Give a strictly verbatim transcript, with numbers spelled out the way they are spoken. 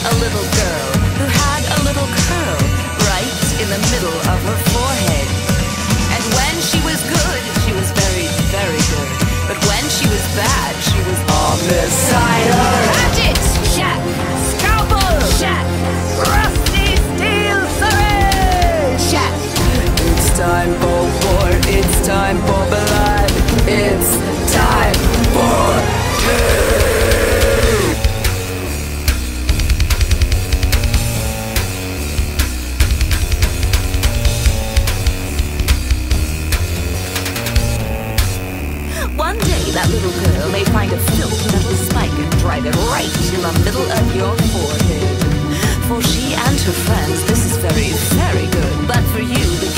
a little girl who had a little curl right in the middle of her forehead. And when she was good, she was very, very good. But when she was bad, she was homicidal. Hatchet! Shat! Scalpel! Shat! Rusty steel syringe! Shat! It's time for war, it's time for blood, it's time for death! One day that little girl may find a filthy little spike and drive it right in the middle of your forehead. For she and her friends, this is very, very good. But for you, the